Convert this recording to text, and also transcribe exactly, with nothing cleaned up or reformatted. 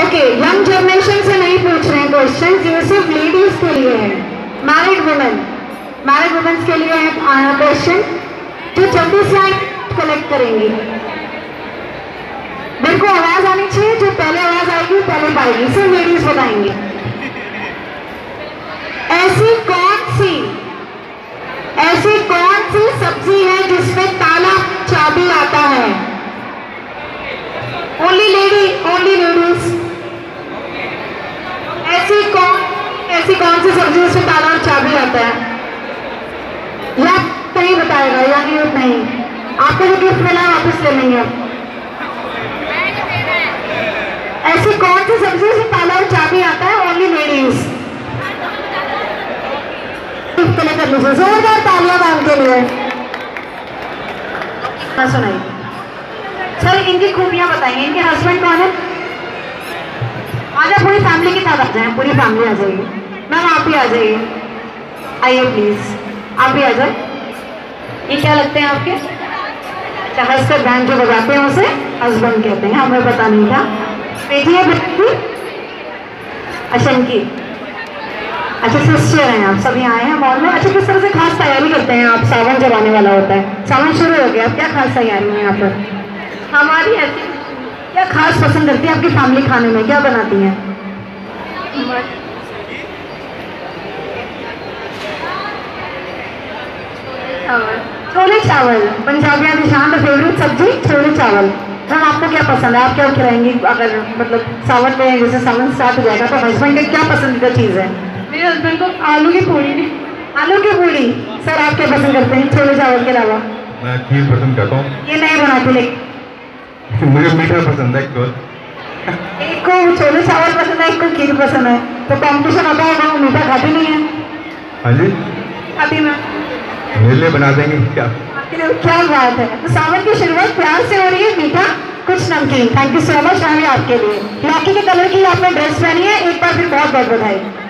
Okay, young generation से नहीं पूछ रहे हैं क्वेश्चन, ये सिर्फ लेडीज के लिए है, मैरिड वुमेन मैरिड वुमेन्स के लिए है क्वेश्चन, जो जल्दी से कलेक्ट करेंगी। मेरे को आवाज आनी चाहिए, जो पहले आवाज आएगी पहले पाएगी, सिर्फ लेडीज बताएंगे। ऐसी कौन सी ऐसी कौन सी सब्जी है जिसमें ताला चाबी आता है? Only lady only ladies. ऐसी कौन ऐसी कौन सी सब्जी जिसमें ताला और चाबी आता है? या नहीं बताएगा या नहीं नहीं आपको जो गिफ्ट मिला वापस ले लेंगे आप। ऐसी कौन सी सब्जी जिसमें ताला और चाबी आता है? Only ladies. कर लीजिए जोरदार तालियां मैम के लिए। सुनाइए सर, इनकी खूबियां बताइए। इनके हस्बैंड कौन है? आज आप पूरी फैमिली के साथ आ जाए, पूरी फैमिली आ जाइए। मैम आप भी आ जाइए, आइए प्लीज, आप भी आ जाए। ये क्या लगते हैं आपके? अच्छा, हंसकर बैंड जो बजाते हैं उसे हस्बैंड कहते हैं, हमें पता नहीं था। बेटी है बेटी? अच्छा इनकी अच्छा सिस्टर हैं आप, सभी आए हैं मॉल में। अच्छा, किस तरह से खास तैयारी करते हैं आप? सावन जब आने वाला होता है, सावन शुरू हो गया, क्या खास तैयारी है यहाँ पर? हमारी ऐसी क्या खास पसंद करती है आपकी फैमिली? खाने में क्या बनाती हैं? छोले चावल, पंजाबियों की शान फेवरेट सब्जी छोले चावल। मैम आपको क्या पसंद है? आप क्या खिलाएंगी अगर मतलब सावन में, जैसे सावन स्टार्ट हो जाएगा तो हस्बैंड का क्या पसंदीदा चीज़ है? मेरे हस्बैंड को आलू की पूड़ी। आलू की पूड़ी। सर आप क्या पसंद करते हैं छोले चावल के अलावा? मैं खीर पसंद करता हूँ। ये नहीं बनाती लेकिन मुझे मीठा पसंद है। एक को छोले चावल पसंद है, एक को खीर पसंद है, तो कॉम्पिटिशन होता है। वो मीठा खाती नहीं है। हाँ जी खाती मैं मेरे लिए बना देंगे क्या? क्या बात है। तो सावन की शुरुआत प्यार से हो रही है, मीठा कुछ नमकीन। Thank you so much. मैं आपके लिए लॉकी के कलर की आपने ड्रेस पहनी है, एक बार फिर बहुत बहुत बधाई।